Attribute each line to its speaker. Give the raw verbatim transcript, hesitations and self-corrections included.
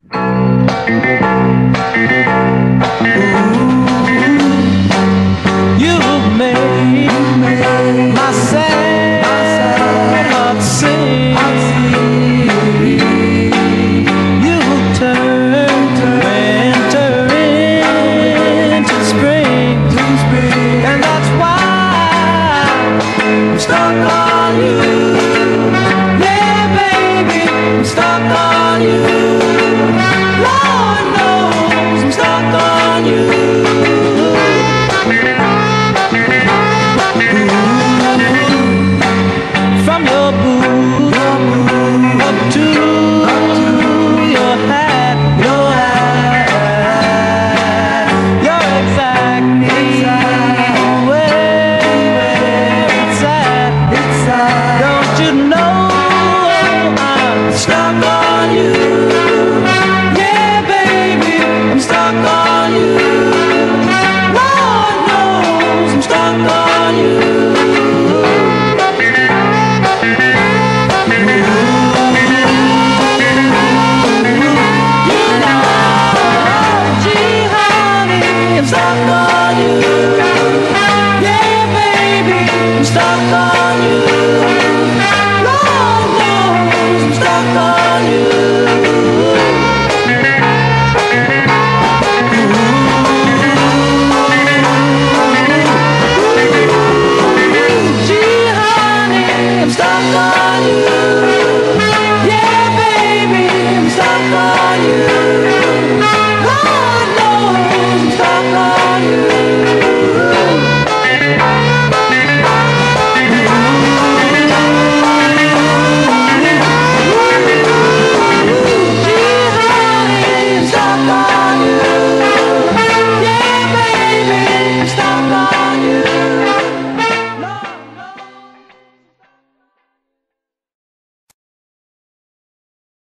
Speaker 1: You've made my sad heart sing. You've turned winter into spring, and that's why I'm stuck on you. Yeah, baby, I'm stuck on you.